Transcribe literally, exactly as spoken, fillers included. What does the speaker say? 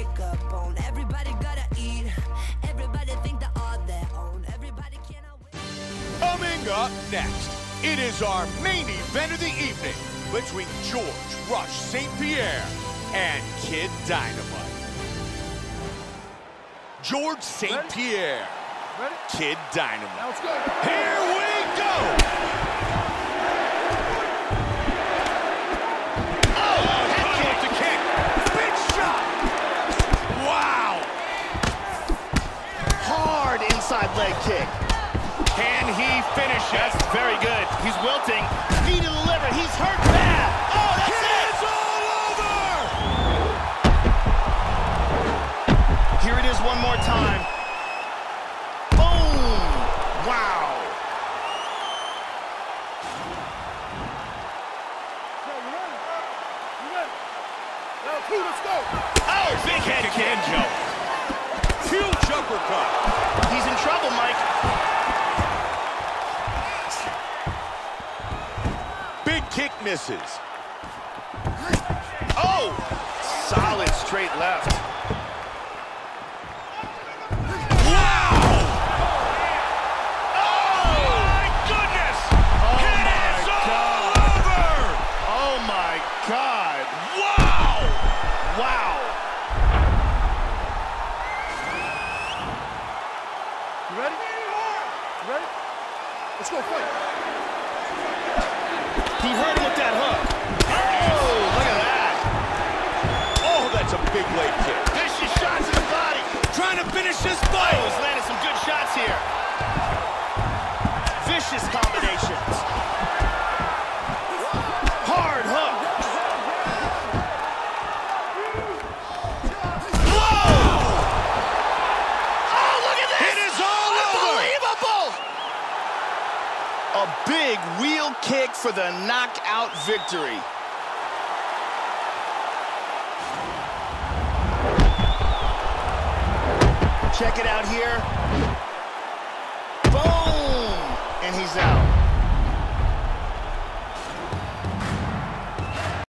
wake up on. Everybody gotta eat. Everybody think they're all their own. Everybody cannot wait. Coming up next, it is our main event of the evening between George Rush Saint Pierre and Kid Dynamite. George Saint Pierre, Ready? Kid Dynamite. Now let's go. Here we go! Oh, head kick to kick. Big shot. Wow. Hard inside leg kick. Can he finish it? That's very good. He's wilting. Knee to the liver. He's hurt bad. Oh, that's it. It's all over! Here it is one more time. Boom! Wow. Let's go. Oh, big head kick. Huge uppercut. He's in trouble, Mike. Big kick misses. Oh! Solid straight left. Wow! Oh! My goodness! Oh It's my all God. over! Oh my God! Wow! Wow! You ready? You ready? Let's go fight. He hurt him with that hook. Oh, look at that. Oh, that's a big leg kick. Vicious shots in the body. Trying to finish this Oh, fight. he's landed some good shots here. Vicious combinations. Hard hook. Whoa! Oh, look at this! It is all over! Unbelievable! A big wheel kick for the knockout victory. Check it out here.